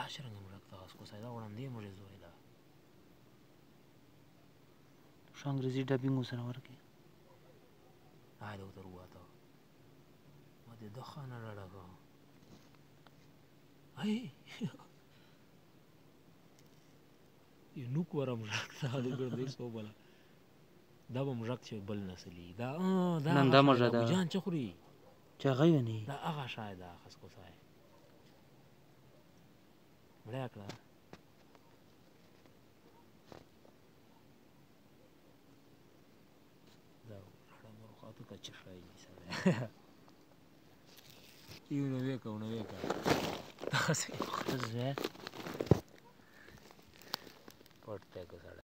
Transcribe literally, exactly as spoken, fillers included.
دا شرنګ مړک تاسو کو ساده وړاندې مړې زوی دا انګریزي ډبینګ سره ورکې هاله وتر واته ما دې دخانه لړګه هاي یو نوک ورم راکته د ګرځې سو بلا دا به مړک چې بل نسلی دا دا نن دا مړه دا جان چخوري چا غوي دا هغه شاید خاص کو سای مړیا کړه دا خړه مرخاته کا چشای سره یو نو وکا نو وکا تاسو خزه پټه کو سره